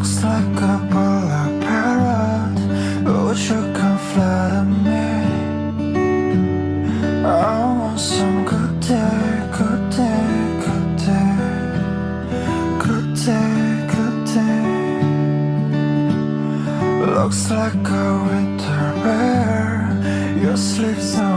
Looks like a black parrot. Would you come flatter me? I want some good day, good day, good day, good day, good day. Looks like a winter bear. Your sleeves are